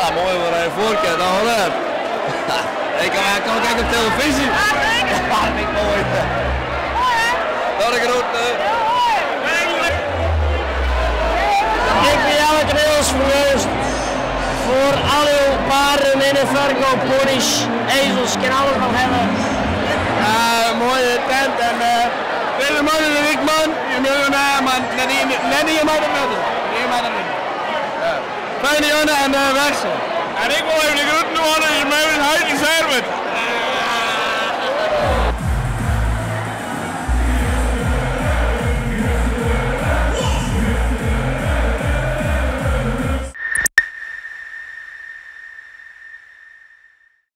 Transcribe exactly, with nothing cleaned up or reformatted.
mooi hoor, hij voorkant, dan hoor het. Ik kan, ik kan kijken op televisie. Ja, dat vind ik mooi. Dat is een grote. Ik ben elke rails verloosd voor al uw paarden in de verkoop, ponies, ezels, kan alles nog hebben. Uh, mooie tent en uh, vele mannen de Wikman, je moet hem naar, maar net niet net niet iemand er met. Iemand er niet. Fijne jongen en uh, weg zijn. En ik wil